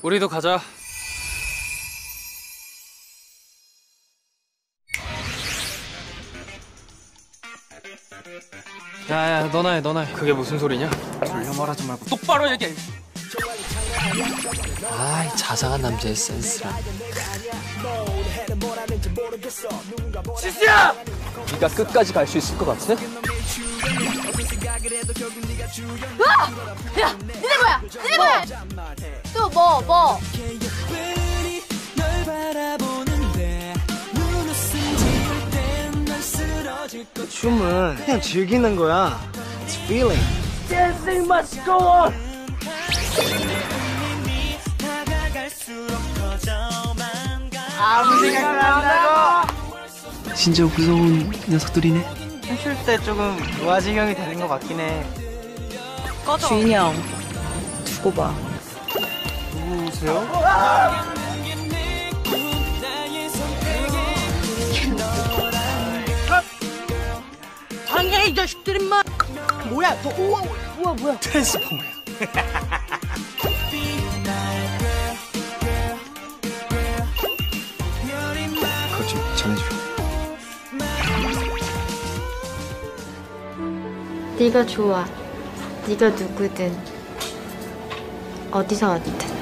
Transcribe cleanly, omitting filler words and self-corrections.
우리도 가자. 야야, 너나 해. 그게 무슨 소리냐? 졸려 말하지 말고 똑바로 얘기해. 아이, 자상한 남자의 센스라. 지수야! 네가 끝까지 갈 수 있을 것 같아? 와! 야! 니네 뭐야? 또 뭐? 춤은 그냥 즐기는 거야. It's feeling. Dancing must go on. 아무 생각 안 나고. 진짜 무서운 녀석들이네. 춤출 때 조금 무아지경이 되는 것 같긴 해. 꺼져. 주인이 형, 두고 봐. 누구세요? 방해 이 자식들 인마. 뭐야? 너 뭐야? 트랜스포머야. 그거 좀 전해줘. 네가 좋아. 네가 누구든 어디서 왔든.